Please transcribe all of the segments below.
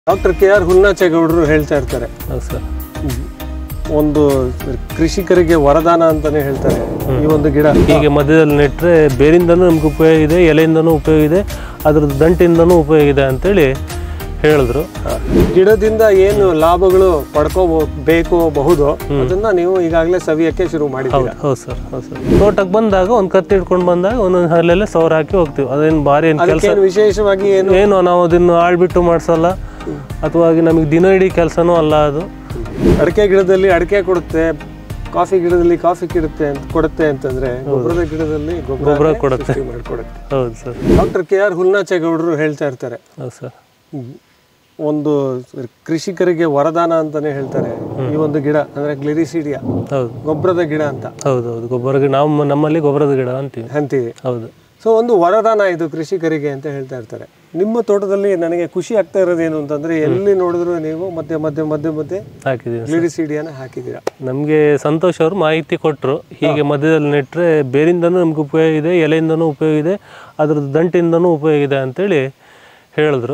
Doctor KR. ಹುಲ್ನಾಚೇಗೌಡರು ಹೇಳ್ತಾ ಇರ್ತಾರೆ, sir, ಒಂದು ಕೃಷಿಕರಿಗೆ ವರದಾನ ಅಂತಾನೆ ಹೇಳ್ತಾರೆ ಈ ಒಂದು ಗಿಡ. ಹೀಗೆ ಮಧ್ಯದಲ್ಲಿ ನೆಟ್ಟರೆ ಬೇರಿಂದನೂ ನಮ್ಗೆ ಉಪಯೋಗ ಇದೆ, ಎಲೆಯಿಂದನೂ ಉಪಯೋಗ ಇದೆ, ಅದ್ರದ್ದು ದಂಟಿಂದನೂ ಉಪಯೋಗ ಇದೆ ಅಂತೇಳಿ ಹೇಳಿದ್ರು. ಗಿಡದಿಂದ ಏನು ಲಾಭಗಳು ಪಡ್ಕೋಬಹುದು ಅದನ್ನ ನೀವು ಈಗಾಗಲೇ ಸವಿಯಕ್ಕೆ ಶುರು ಮಾಡಿದ್ದೀರಾ? ಹೌದು ಸರ್, ಹೌದು ಸರ್. ತೋಟಕ್ಕೆ ಬಂದಾಗ ಒಂದು ಕತ್ತಿ ಹಿಡ್ಕೊಂಡು ಬಂದಾಗ ಒಂದೊಂದು ಹಲ್ಲೆಲ್ಲ ಸೌರ್ ಹಾಕಿ ಹೋಗ್ತೀವಿ. ಅದೇನು ಭಾರಿ ಏನು ಕೆಲಸ ವಿಶೇಷವಾಗಿ ಏನು ನಾವು ಅದನ್ನು ಆಳ್ಬಿಟ್ಟು ಮಾಡಿಸಲ್ಲ, ಅಥವಾ ನಮಗೆ ದಿನ ಇಡೀ ಕೆಲಸನೂ ಅಲ್ಲ ಅದು. ಅಡಿಕೆ ಗಿಡದಲ್ಲಿ ಅಡಿಕೆ ಕೊಡುತ್ತೆ, ಕಾಫಿ ಗಿಡದಲ್ಲಿ ಕಾಫಿ ಕೊಡುತ್ತೆ ಅಂತಂದ್ರೆ ಗೊಬ್ಬರದ ಗಿಡದಲ್ಲಿ ಗೊಬ್ಬರ ಕೊಡುತ್ತೆ. ಮಾಡಿಕೊಡುತ್ತೆ. ಹೌದು ಸರ್. Doctor KR. ಹುಲ್ನಾಚೇಗೌಡರು ಹೇಳ್ತಾ ಇರ್ತಾರೆ, ಹೌದು ಸರ್, ಒಂದು ಕೃಷಿಕರಿಗೆ ವರದಾನ ಅಂತಾನೆ ಹೇಳ್ತಾರೆ ಈ ಒಂದು ಗಿಡ, ಅಂದ್ರೆ ಗ್ಲಿರಿಸಿಡಿಯಾ, ಹೌದು, ಗೊಬ್ಬರದ ಗಿಡ ಅಂತ. ಹೌದೌದು, ಗೊಬ್ಬರ ಗಿಡ. ನಮ್ಮಲ್ಲಿ ಗೊಬ್ಬರದ ಗಿಡ ಅಂತೀವಿ. ಹೌದು. ಸೊ ಒಂದು ವರದಾನ ಇದು ಕೃಷಿಕರಿಗೆ ಅಂತ ಹೇಳ್ತಾ ಇರ್ತಾರೆ. ನಿಮ್ಮ ತೋಟದಲ್ಲಿ ನನಗೆ ಖುಷಿ ಆಗ್ತಾ ಇರೋದೇನು ಅಂತಂದ್ರೆ, ಎಲ್ಲಿ ನೋಡಿದ್ರು ನೀವು ಮಧ್ಯೆ ಹಾಕಿದ್ದೀವಿ, ಗ್ಲಿರಿಸಿಡಿಯಾನ ಹಾಕಿದ್ದೀರಾ. ನಮಗೆ ಸಂತೋಷ್ ಅವರು ಮಾಹಿತಿ ಕೊಟ್ಟರು, ಹೀಗೆ ಮಧ್ಯದಲ್ಲಿ ನೆಟ್ಟರೆ ಬೇರಿಂದನೂ ನಮ್ಗೆ ಉಪಯೋಗ ಇದೆ, ಎಲೆಯಿಂದನೂ ಉಪಯೋಗ ಇದೆ, ಅದ್ರದ್ದು ದಂಟಿಂದನೂ ಉಪಯೋಗ ಇದೆ ಅಂತೇಳಿ ಹೇಳಿದ್ರು.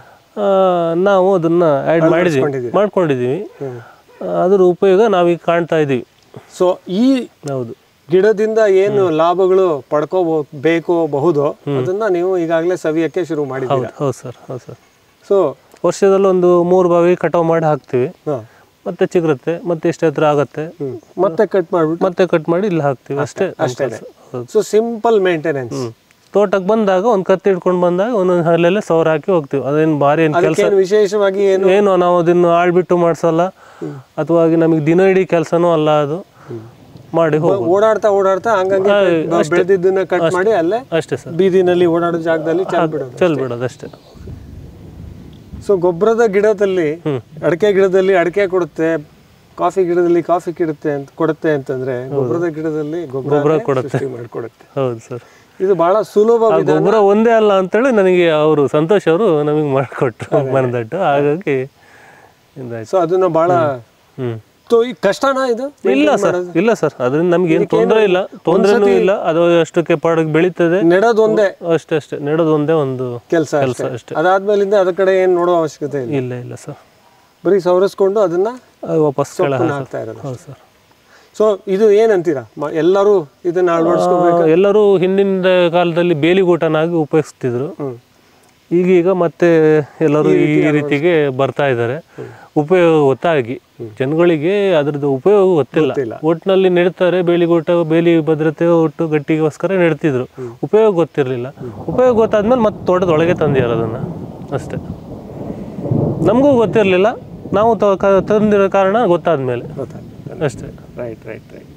ನಾವು ಅದನ್ನು ಆ್ಯಡ್ ಮಾಡ್ಕೊಂಡಿದ್ದೀವಿ. ಅದ್ರ ಉಪಯೋಗ ನಾವೀಗ ಕಾಣ್ತಾ ಇದ್ದೀವಿ. ಸೊ ಈ ಹೌದು ಗಿಡದಿಂದ ಏನು ಲಾಭಗಳು ಪಡ್ಕೋಬಹುದು ಅದನ್ನ ನೀವು ಈಗಾಗಲೇ ಸವಿಯಕ್ಕೆ ಶುರು ಮಾಡಿದ್ದೀರಾ? ಹೌದು ಸರ್, ಹೌದು ಸರ್. ಸೊ ವರ್ಷದಲ್ಲಿ ಒಂದು 3 ಬಾವಿ ಕಟಾವು ಮಾಡಿ ಹಾಕ್ತೀವಿ, ಮತ್ತೆ ಚಿಗುರುತ್ತೆ, ಮತ್ತೆ ಇಷ್ಟ ಹತ್ರ ಆಗತ್ತೆ, ಮತ್ತೆ ಕಟ್ ಮಾಡಿ ಇಲ್ಲಿ ಹಾಕ್ತೀವಿ, ಅಷ್ಟೇ. So simple maintenance. ತೋಟಕ್ಕೆ ಬಂದಾಗ ಒಂದು ಕತ್ತಿ ಹಿಡ್ಕೊಂಡು ಬಂದಾಗ ಒಂದೊಂದು ಹಲ್ಲೆಲ್ಲ ಸೌರ್ ಹಾಕಿ ಹೋಗ್ತೀವಿ. ಅದೇನು ಭಾರಿ ಏನು ಕೆಲಸ ವಿಶೇಷವಾಗಿ ಏನು ನಾವು ಅದನ್ನು ಆಳ್ಬಿಟ್ಟು ಮಾಡಿಸಲ್ಲ, ಅಥವಾ ನಮಗೆ ದಿನ ಇಡೀ ಕೆಲಸನೂ ಅಲ್ಲ ಅದು. ಮಾಡಿ ಓಡಾಡ್ತಾ ಹಂಗಾಗಿ ಬೆಳೆದಿದ್ದನ್ನ ಕಟ್ ಮಾಡಿ ಅಲ್ಲೇ ಅಷ್ಟೇ ಸರ್, ಬೀದಿನಲ್ಲಿ ಓಡಾಡೋ ಜಾಗದಲ್ಲಿ ಚೆಲ್ ಬಿಡೋದು ಅಷ್ಟೇ. ಸೊ ಗೊಬ್ಬರದ ಗಿಡದಲ್ಲಿ ಅಡಿಕೆ ಗಿಡದಲ್ಲಿ ಅಡಿಕೆ ಕೊಡುತ್ತೆ, ಕಾಫಿ ಗಿಡದಲ್ಲಿ ಕಾಫಿ ಕೊಡುತ್ತೆ ಅಂತಂದ್ರೆ ಗೊಬ್ಬರದ ಗಿಡದಲ್ಲಿ ಗೊಬ್ಬರ ಮಾಡಿಕೊಡುತ್ತೆ. ಹೌದು ಸರ್, ಇದು ಬಹಳ ಸುಲಭ. ಗೊಬ್ಬರ ಒಂದೇ ಅಲ್ಲ ಅಂತೇಳಿ ನನಗೆ ಅವರು ಸಂತೋಷ್ ಅವರು ನಮಗೆ ಮಾಡಿಕೊಟ್ರು ಮನದಟ್ಟು. ಹಾಗಾಗಿ ಸೊ ಅದನ್ನ ಬಹಳ ಕಷ್ಟನಾ ಇದು? ಇಲ್ಲ ಸರ್, ಅದರಿಂದ ನಮ್ಗೆ ಏನು ತೊಂದರೆನೂ ಇಲ್ಲ. ಅದು ಅಷ್ಟಕ್ಕೆ ಪಾಡಕ್ಕೆ ಬೆಳೀತದೆ. ನೆಡೋದೊಂದೇ ಅಷ್ಟೇ, ನೆಡೋದೊಂದೇ ಒಂದು ಕೆಲಸ ಅಷ್ಟೇ. ಅದಾದ್ಮೇಲಿಂದ ಅದ್ರ ಕಡೆ ಏನು ನೋಡೋ ಅವಶ್ಯಕತೆ ಇಲ್ಲ ಸರ್. ಬರೀ ಸವರಿಸ್ಕೊಂಡು ಅದನ್ನ ವಾಪಸ್ ಹಾಕ್ತಾ ಇರೋದು. ಹೌದು ಸರ್. ಸೊ ಇದು ಏನಂತೀರಾ, ಎಲ್ಲರೂ ಇದನ್ನ ಅಳವಡಿಸ್ಕೋಬೇಕು? ಎಲ್ಲರೂ ಹಿಂದಿನ ಕಾಲದಲ್ಲಿ ಬೇಲಿಗೂಟನಾಗಿ ಉಪಯೋಗಿಸ್ತಿದ್ರು. ಈಗೀಗ ಮತ್ತೆ ಎಲ್ಲರೂ ಈ ರೀತಿಗೆ ಬರ್ತಾ ಇದ್ದಾರೆ. ಉಪಯೋಗ ಗೊತ್ತಾಗಿ ಜನಗಳಿಗೆ ಅದ್ರದ್ದು ಉಪಯೋಗ ಗೊತ್ತಿಲ್ಲ. ಒಟ್ಟಿನಲ್ಲಿ ನೆಡ್ತಾರೆ, ಬೇಲಿ ಭದ್ರತೆ ಒಟ್ಟು ಗಟ್ಟಿಗೋಸ್ಕರ ನೆಡ್ತಿದ್ರು. ಉಪಯೋಗ ಗೊತ್ತಿರಲಿಲ್ಲ. ಉಪಯೋಗ ಗೊತ್ತಾದ್ಮೇಲೆ ಮತ್ತೆ ತೋಟದೊಳಗೆ ತಂದಿದ್ದಾರೆ ಅದನ್ನ, ಅಷ್ಟೇ. ನಮಗೂ ಗೊತ್ತಿರಲಿಲ್ಲ, ನಾವು ತಂದಿರೋ ಕಾರಣ ಗೊತ್ತಾದ್ಮೇಲೆ ಅಷ್ಟೇ. ರೈಟ್.